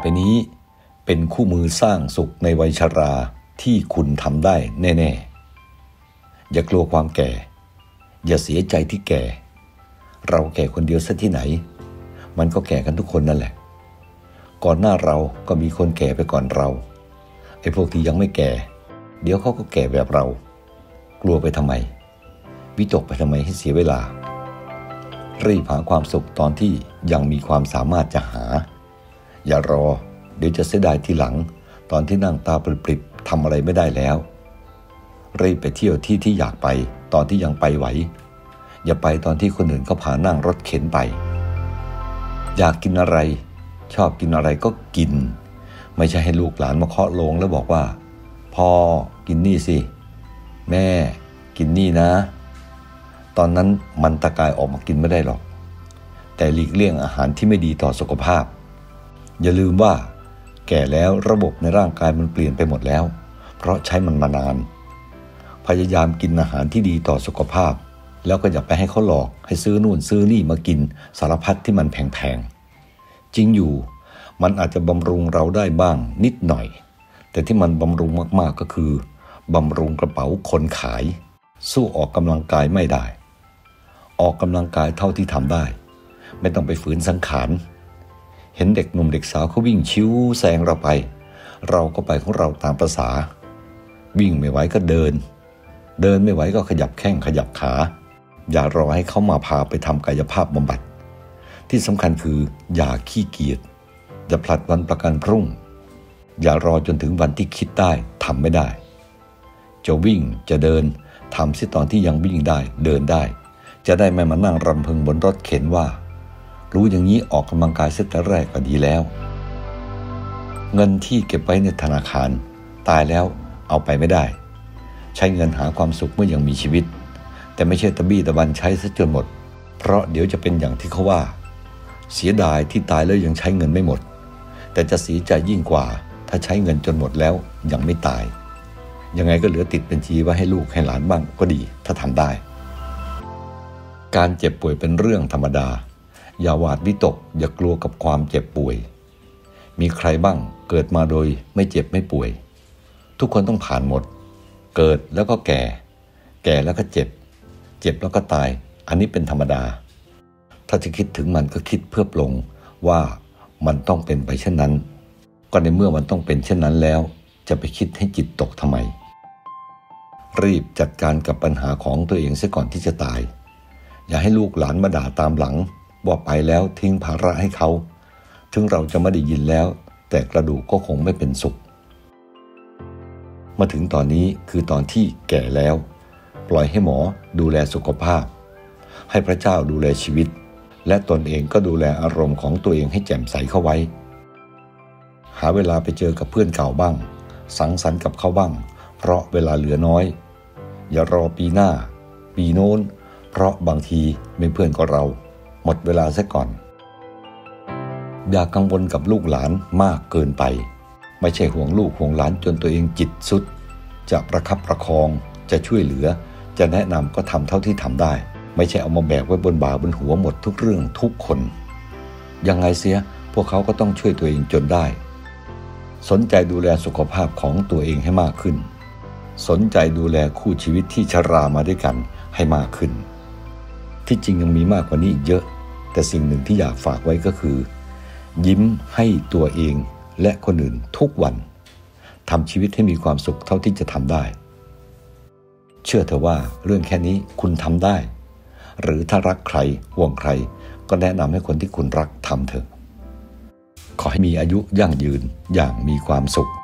ไปนี้เป็นคู่มือสร้างสุขในวัยชราที่คุณทำได้แน่ๆอย่ากลัวความแก่อย่าเสียใจที่แก่เราแก่คนเดียวซะที่ไหนมันก็แก่กันทุกคนนั่นแหละก่อนหน้าเราก็มีคนแก่ไปก่อนเราไอ้พวกที่ยังไม่แก่เดี๋ยวเขาก็แก่แบบเรากลัวไปทำไมวิตกไปทำไมให้เสียเวลารีบหาความสุขตอนที่ยังมีความสามารถจะหาอย่ารอเดี๋ยวจะเสียดายทีหลังตอนที่นั่งตาปริบๆทำอะไรไม่ได้แล้วรีบไปเที่ยวที่อยากไปตอนที่ยังไปไหวอย่าไปตอนที่คนอื่นเขาพานั่งรถเข็นไปอยากกินอะไรชอบกินอะไรก็กินไม่ใช่ให้ลูกหลานมาเคาะโลงแล้วบอกว่าพ่อกินนี่สิแม่กินนี่นะตอนนั้นมันตะกายออกมากินไม่ได้หรอกแต่หลีกเลี่ยงอาหารที่ไม่ดีต่อสุขภาพอย่าลืมว่าแก่แล้วระบบในร่างกายมันเปลี่ยนไปหมดแล้วเพราะใช้มันมานานพยายามกินอาหารที่ดีต่อสุขภาพแล้วก็อย่าไปให้เขาหลอกให้ซื้อนู่นซื้อนี่มากินสารพัดที่มันแพงๆจริงอยู่มันอาจจะบำรุงเราได้บ้างนิดหน่อยแต่ที่มันบำรุงมากๆก็คือบำรุงกระเป๋าคนขายสู้ออกกำลังกายไม่ได้ออกกำลังกายเท่าที่ทำได้ไม่ต้องไปฝืนสังขารเห็นเด็กหนุ่มเด็กสาวเขาวิ่งชิวแซงเราไปเราก็ไปของเราตามประสาวิ่งไม่ไหวก็เดินไม่ไหวก็ขยับแข้งขยับขาอย่ารอให้เขามาพาไปทำกายภาพบำบัดที่สำคัญคืออย่าขี้เกียจอย่าผลัดวันประกันพรุ่งอย่ารอจนถึงวันที่คิดได้ทำไม่ได้จะวิ่งจะเดินทำสิตอนที่ยังวิ่งได้เดินได้จะได้ไม่มานั่งรำพึงบนรถเข็นว่ารู้อย่างนี้ออกกำลังกายเสียแต่แรกก็ดีแล้วเงินที่เก็บไว้ในธนาคารตายแล้วเอาไปไม่ได้ใช้เงินหาความสุขเมื่อยังมีชีวิตแต่ไม่ใช่ตะบี้ตะบันใช้ซะจนหมดเพราะเดี๋ยวจะเป็นอย่างที่เขาว่าเสียดายที่ตายแล้วยังใช้เงินไม่หมดแต่จะเสียใจยิ่งกว่าถ้าใช้เงินจนหมดแล้วยังไม่ตายยังไงก็เหลือติดบัญชีไว้ให้ลูกให้หลานบ้างก็ดีถ้าทำได้การเจ็บป่วยเป็นเรื่องธรรมดาอย่าหวาดวิตกอย่ากลัวกับความเจ็บป่วยมีใครบ้างเกิดมาโดยไม่เจ็บไม่ป่วยทุกคนต้องผ่านหมดเกิดแล้วก็แก่แล้วก็เจ็บแล้วก็ตายอันนี้เป็นธรรมดาถ้าจะคิดถึงมันก็คิดเพื่อปลงว่ามันต้องเป็นไปเช่นนั้นก็ในเมื่อมันต้องเป็นเช่นนั้นแล้วจะไปคิดให้จิตตกทำไมรีบจัดการกับปัญหาของตัวเองเสียก่อนที่จะตายอย่าให้ลูกหลานมาด่าตามหลังว่าไปแล้วทิ้งภาระให้เขาถึงเราจะไม่ได้ยินแล้วแต่กระดูกก็คงไม่เป็นสุขมาถึงตอนนี้คือตอนที่แก่แล้วปล่อยให้หมอดูแลสุขภาพให้พระเจ้าดูแลชีวิตและตนเองก็ดูแลอารมณ์ของตัวเองให้แจ่มใสเข้าไว้หาเวลาไปเจอกับเพื่อนเก่าบ้างสังสรรค์กับเขาบ้างเพราะเวลาเหลือน้อยอย่ารอปีหน้าปีโน้นเพราะบางทีไม่เพื่อนก็เราหมดเวลาซะก่อนอย่ากังวลกับลูกหลานมากเกินไปไม่ใช่ห่วงลูกห่วงหลานจนตัวเองจิตสุดจะประคับประคองจะช่วยเหลือจะแนะนำก็ทำเท่าที่ทำได้ไม่ใช่เอามาแบกไว้บนบ่าบนหัวหมดทุกเรื่องทุกคนยังไงเสียพวกเขาก็ต้องช่วยตัวเองจนได้สนใจดูแลสุขภาพของตัวเองให้มากขึ้นสนใจดูแลคู่ชีวิตที่ชรามาด้วยกันให้มากขึ้นที่จริงยังมีมากกว่านี้อีกเยอะแต่สิ่งหนึ่งที่อยากฝากไว้ก็คือยิ้มให้ตัวเองและคนอื่นทุกวันทำชีวิตให้มีความสุขเท่าที่จะทำได้เชื่อเถอะว่าเรื่องแค่นี้คุณทำได้หรือถ้ารักใครห่วงใครก็แนะนำให้คนที่คุณรักทำเถอะขอให้มีอายุยั่งยืนอย่างมีความสุข